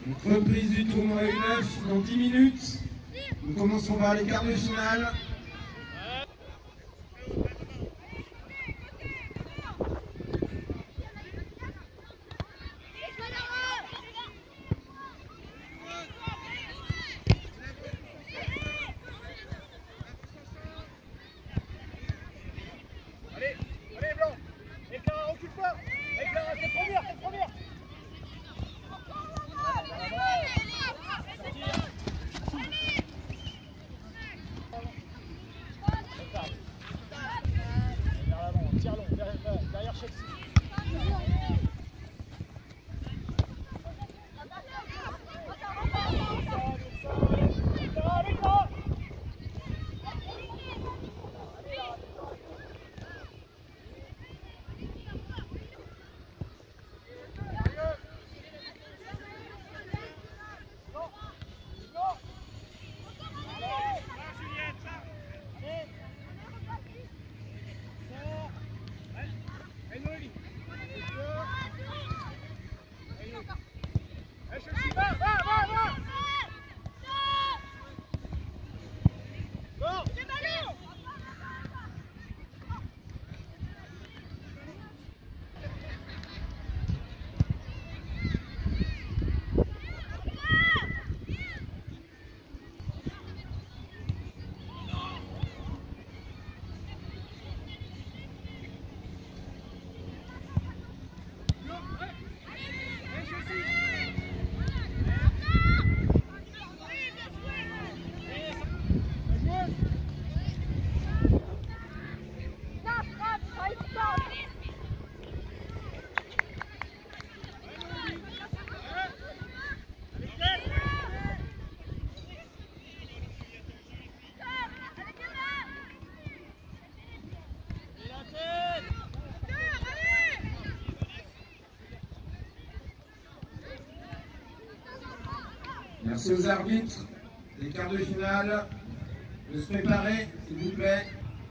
Reprise du tournoi U9 dans 10 minutes. Nous commençons par les quarts de finale. Merci aux arbitres des quarts de finale de se préparer, s'il vous plaît.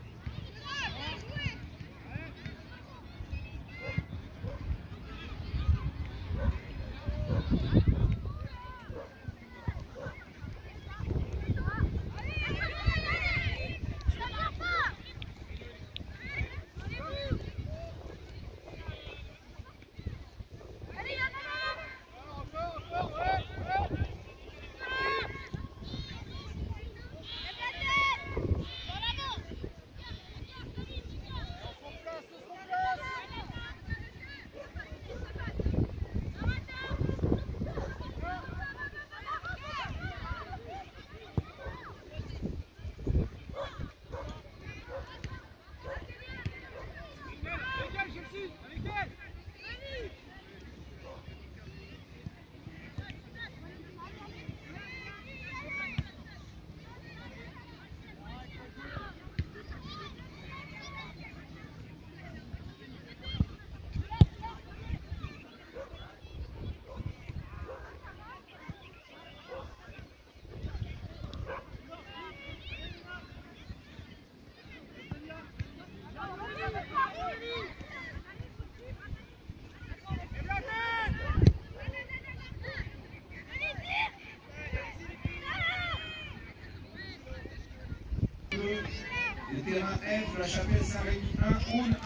Le terrain F, la chapelle Saint-Rémy 1, Oun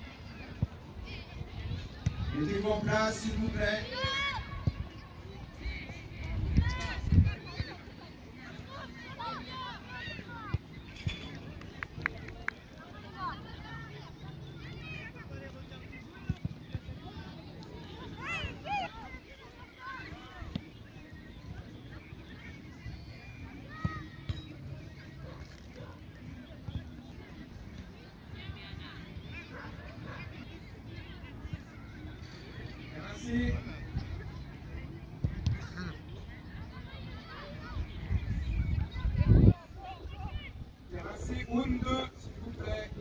1. Mettez-vous en place, s'il vous plaît. Merci. Merci, Oun 2, s'il vous plaît.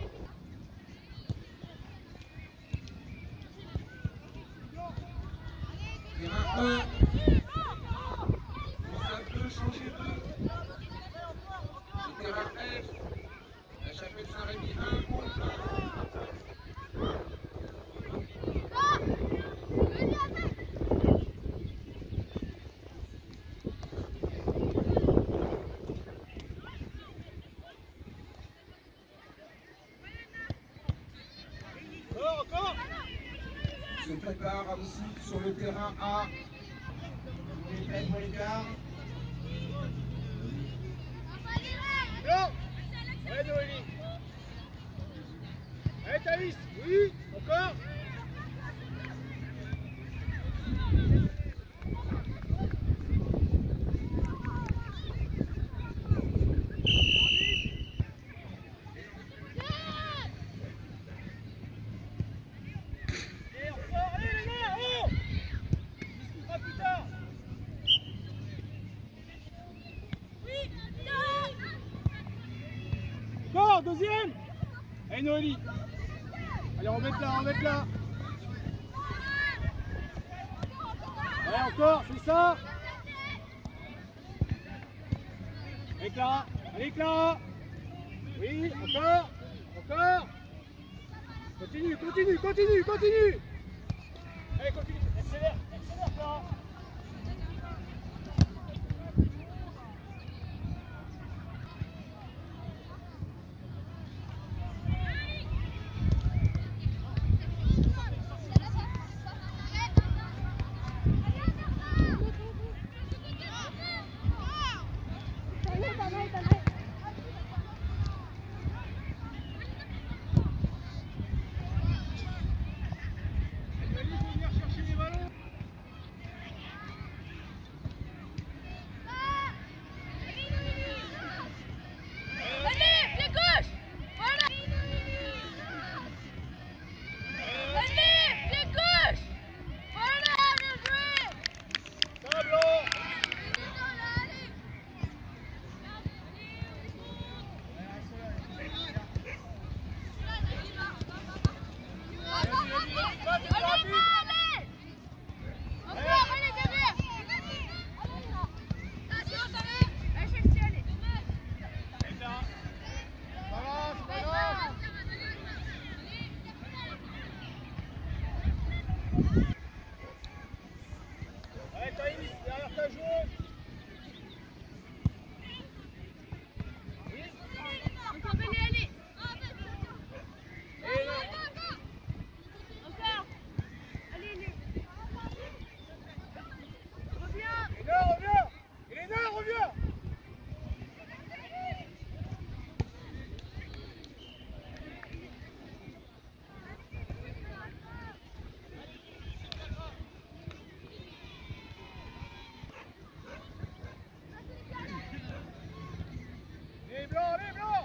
Terrain 1. Vous 2, changez 2. Le terrain F, la chapelle Saint-Rémy 1, Oun 1. se prépare aussi sur le terrain à pour l'écart. Ouais, Noélie. Allez, Thaïs. Oui, encore. Encore, deuxième. Allez, Noélie. Allez, remettre là, remettre là. Allez, encore, c'est ça. Allez, Clara. Allez, Clara. Oui, encore. Encore. Continue, continue, continue, continue. Allez, continue. Accélère, accélère, Clara. Allez, Thaïs, derrière ta jaune. Encore, allez, allez. Et là. Encore. Allez, allez. Reviens. Elena, reviens. Elena, reviens. Les blancs, les blancs.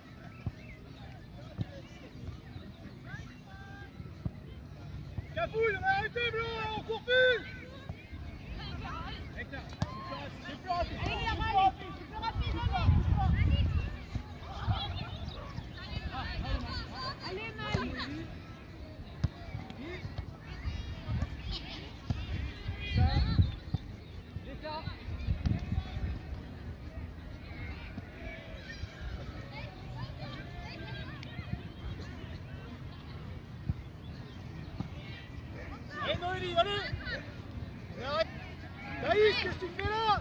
Cafouille, on a arrêté, blanc, on court plus. C'est plus rapide, Allez, c'est plus allez. rapide. Plus rapide, allez. Allez, Maëlle. Ça, l'écart. Allez Noélie, allez. Et arrête. Thaïs, qu'est-ce que tu fais là?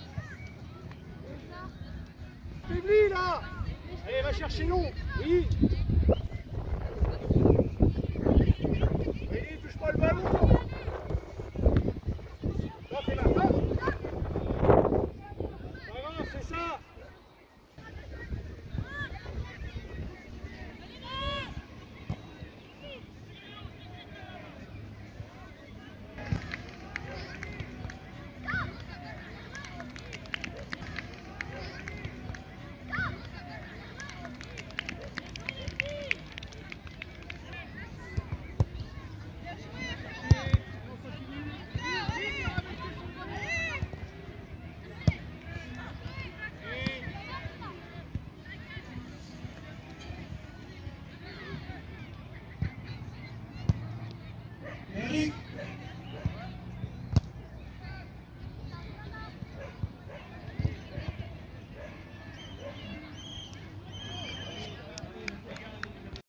Faiblis là. Allez, va chercher long. Oui.